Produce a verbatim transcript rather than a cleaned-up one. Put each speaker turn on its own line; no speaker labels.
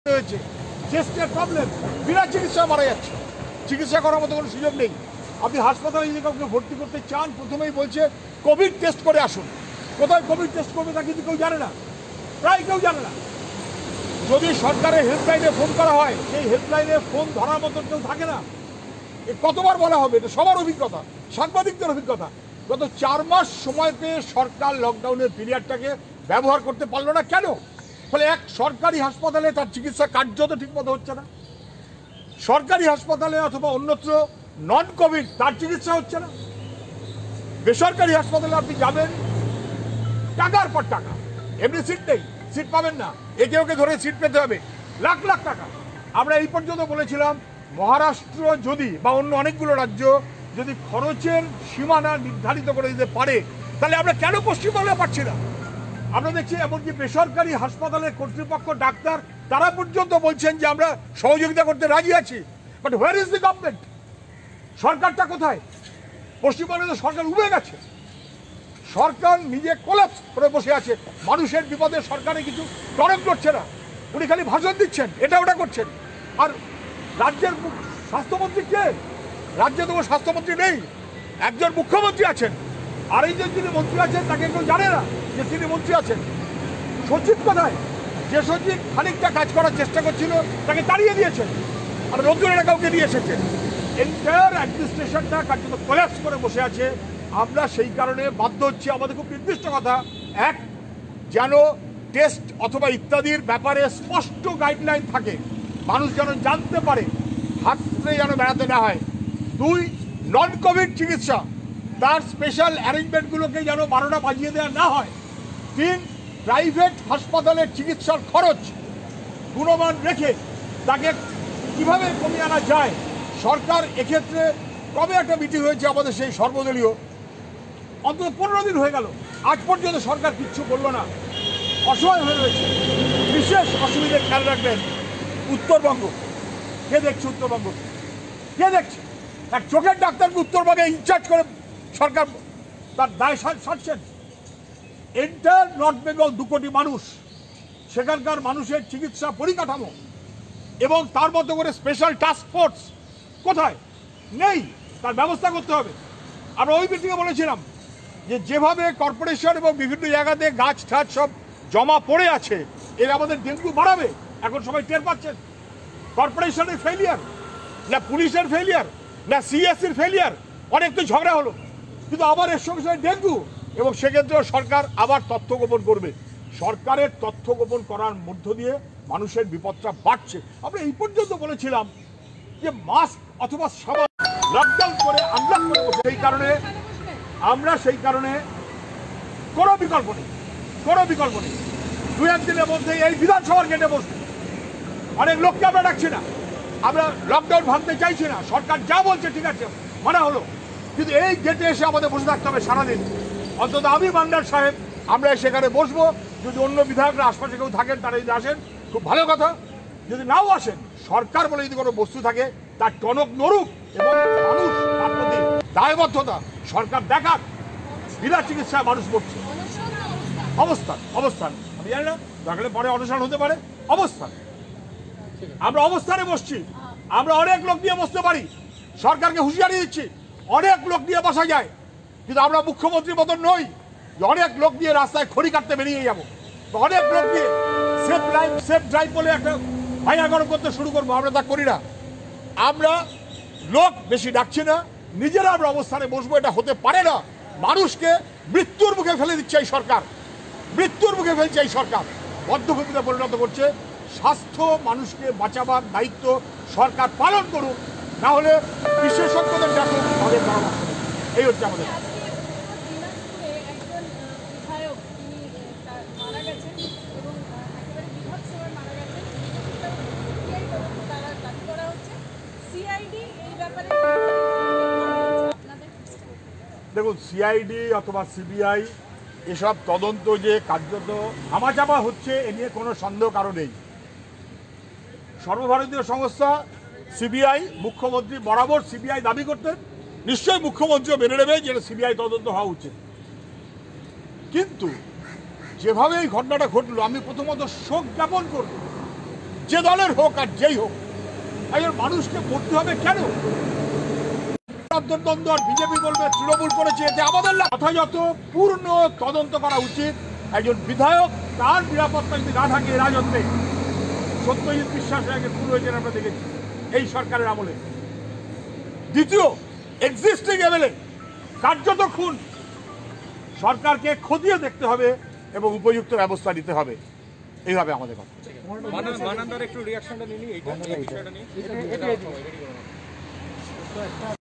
হয়েছে, চেস্টের প্রবলেম, বিনা চিকিৎসা মারা যাচ্ছে, চিকিৎসা করার মতো কোনো সুযোগ নেই। আপনি হাসপাতালে যদি কাউকে ভর্তি করতে চান, প্রথমেই বলছে কোভিড টেস্ট করে আসুন। কোথায় কোভিড টেস্ট করবে তা কিন্তু কেউ জানে না, প্রায় কেউ জানে না। যদি সরকারের হেল্পলাইনে ফোন করা হয়, সেই হেল্পলাইনে ফোন ধরার মতো কেউ থাকে না। কতবার বলা হবে, এটা সবার অভিজ্ঞতা, সাংবাদিকদের অভিজ্ঞতা। গত চার মাস সময় পেয়ে সরকার লকডাউনের পিরিয়ডটাকে ব্যবহার করতে পারলো না কেন? ফলে এক সরকারি হাসপাতালে তার চিকিৎসা কার্যত ঠিকমতো হচ্ছে না, সরকারি হাসপাতালে অথবা অন্যত্র নন কোভিড তার চিকিৎসা হচ্ছে না। বেসরকারি হাসপাতালে আপনি যাবেন, টাকার পর টাকা, এমনি সিট নেই, সিট পাবেন না, একে ওকে ধরে সিট পেতে হবে, লাখ লাখ টাকা। আমরা এই পর্যন্ত বলেছিলাম মহারাষ্ট্র যদি বা অন্য অনেকগুলো রাজ্য যদি খরচের সীমানা নির্ধারিত করে দিতে পারে, তাহলে আমরা কেন পশ্চিমবাংলা পাচ্ছি না? আমরা দেখছি এমনকি বেসরকারি হাসপাতালের কর্তৃপক্ষ, ডাক্তার, তারা পর্যন্ত বলছেন যে আমরা সহযোগিতা করতে রাজি আছি। But where is the government? সরকারটা কোথায়? পশ্চিমবঙ্গে তো সরকার উবে গেছে, সরকার নিজে কোলাপস করে বসে আছে। মানুষের বিপদে সরকারে কিছু টনক করছে না, উনি খালি ভাষণ দিচ্ছেন, এটা ওটা করছেন। আর রাজ্যের স্বাস্থ্যমন্ত্রী কে? রাজ্যে তো স্বাস্থ্যমন্ত্রী নেই, একজন মুখ্যমন্ত্রী আছেন, আর এই যে যিনি মন্ত্রী আছেন তাকে কেউ জানে না যে তিনি মন্ত্রী আছেন। সচিব কোথায়? যে সচিব খানিকটা কাজ করার চেষ্টা করছিল তাকে তাড়িয়ে দিয়েছেন, আর নতুন কাউকে নিয়ে এসেছেন। এন্টায়ার অ্যাডমিনিস্ট্রেশনটা কার্যত কোলাপস করে বসে আছে। আমরা সেই কারণে বাধ্য হচ্ছি, আমাদের খুব নির্দিষ্ট কথা, এক, যেন টেস্ট অথবা ইত্যাদির ব্যাপারে স্পষ্ট গাইডলাইন থাকে, মানুষ যেন জানতে পারে, হাতে যেন বেড়াতে না হয়। দুই, নন কোভিড চিকিৎসা তার স্পেশাল অ্যারেঞ্জমেন্টগুলোকে যেন বারোটা বাজিয়ে দেওয়া না হয়। তিন, প্রাইভেট হাসপাতালের চিকিৎসার খরচ গুণমান রেখে তাকে কিভাবে কমিয়ে আনা যায়। সরকার এক্ষেত্রে কবে একটা মিটিং হয়েছে আমাদের সেই সর্বদলীয়, অন্তত পনেরো দিন হয়ে গেল, আজ পর্যন্ত সরকার কিচ্ছু করলো না, অসহায় হয়ে রয়েছে। বিশেষ অসুবিধে খেয়াল রাখবেন উত্তরবঙ্গ। কে দেখছে উত্তরবঙ্গ? কে দেখছে? এক চোখের ডাক্তারকে উত্তরবঙ্গে ইনচার্জ করে সরকার তার দায় সারছেন। এন্টার নর্থ বেঙ্গল দু কোটি মানুষ, সেখানকার মানুষের চিকিৎসা পরিকাঠামো এবং তার মতো করে স্পেশাল টাস্ক ফোর্স কোথায়? নেই, তার ব্যবস্থা করতে হবে। আমরা ওই মিটিংয়ে বলেছিলাম যে যেভাবে কর্পোরেশন এবং বিভিন্ন জায়গাতে গাছ ঠাছ সব জমা পড়ে আছে, এর আমাদের ডেঙ্গু বাড়াবে। এখন সবাই টের পাচ্ছেন কর্পোরেশনের ফেলিয়ার, না পুলিশের ফেলিয়ার, না সিএসসির ফেলিয়ার। অনেক তো ঝগড়া হলো, কিন্তু আবার এর সঙ্গে সঙ্গে ডেঙ্গু, এবং সেক্ষেত্রেও সরকার আবার তথ্য গোপন করবে। সরকারের তথ্য গোপন করার মধ্য দিয়ে মানুষের বিপদটা বাড়ছে। আমরা এই পর্যন্ত বলেছিলাম যে মাস্ক অথবা সাবান লকডাউন করে আনলক করে বসে, সেই কারণে আমরা সেই কারণে কোনো বিকল্প নেই, কোনো বিকল্প নেই। দু একদিনের মধ্যে এই বিধানসভার গেটে বসবে। অনেক লোককে আমরা ডাকছি না, আমরা লকডাউন ভাঙতে চাইছি না, সরকার যা বলছে ঠিক আছে মানা হলো, কিন্তু এই গেটে এসে আমাদের বসে থাকতে হবে সারাদিন। অন্তত আমি মান্নার সাহেব, আমরা সেখানে বসবো। যদি অন্য বিধায়করা আশপাশে কেউ থাকেন তারা যদি আসেন খুব ভালো কথা, যদি নাও আসেন সরকার বলে যদি কোনো বস্তু থাকে তার টনক নড়ুক এবং মানুষ তার প্রতি দায়বদ্ধতা সরকার দেখাক। বিনা চিকিৎসায় মানুষ মরছে। অবস্থান অবস্থান আমি জানি না, দেখলে পরে অনশন হতে পারে। অবস্থান, আমরা অবস্থানে বসছি, আমরা অনেক লোক নিয়ে বসতে পারি, সরকারকে হুঁশিয়ারি দিচ্ছি অনেক লোক নিয়ে বসা যায়, কিন্তু আমরা মুখ্যমন্ত্রীর মতন নই যে অনেক লোক দিয়ে রাস্তায় খড়ি কাটতে বেরিয়ে যাবো, অনেক লোক দিয়ে সেফ লাইফ সেফ ড্রাইভ বলে একটা ভাইয়া গরম করতে শুরু করবো। আমরা তা করি না, আমরা লোক বেশি ডাকছি না, নিজেরা আমরা অবস্থানে বসবো। এটা হতে পারে না। মানুষকে মৃত্যুর মুখে ফেলে দিচ্ছে এই সরকার, মৃত্যুর মুখে ফেলছে এই সরকার, বদ্ধভূমিতে পরিণত করছে। স্বাস্থ্য মানুষকে বাঁচাবার দায়িত্ব সরকার পালন করুক, না হলে বিশেষজ্ঞদের ডাকুক, তাদের পরামর্শ নেই। এই হচ্ছে আমাদের। দেখুন, সিআইডি অথবা সিবিআই এসব তদন্ত যে কার্যত হামাচাপা হচ্ছে, এ নিয়ে কোনো সন্দেহ কারো নেই। সর্বভারতীয় সংস্থা সিবিআই, মুখ্যমন্ত্রী বরাবর সিবিআই দাবি করতেন, নিশ্চয়ই মুখ্যমন্ত্রীও মেনে নেবে যে সিবিআই তদন্ত হওয়া উচিত। কিন্তু যেভাবে এই ঘটনাটা ঘটলো, আমি প্রথমত শোক জ্ঞাপন করব যে দলের হোক আর যেই হোক, একজন মানুষকে মরতে হবে কেন? দ্বন্দ্ব আর বিজেপি বলবে তৃণমূল করেছে, এতে আমাদের যথাযথ পূর্ণ তদন্ত করা উচিত। একজন বিধায়ক তার নিরাপত্তা যদি না থাকে রাজত্বে, সত্যজিৎ বিশ্বাসের আগে খুন হয়েছে আমরা দেখেছি এই সরকারের আমলে। দ্বিতীয়, এক্সিস্টিং এমএলএ কার্যত খুন। সরকারকে খতিয়ে দেখতে হবে এবং উপযুক্ত ব্যবস্থা নিতে হবে। এইভাবে আমাদের কথা।
মানন্দার একটু রিয়াকশনটা নিয়ে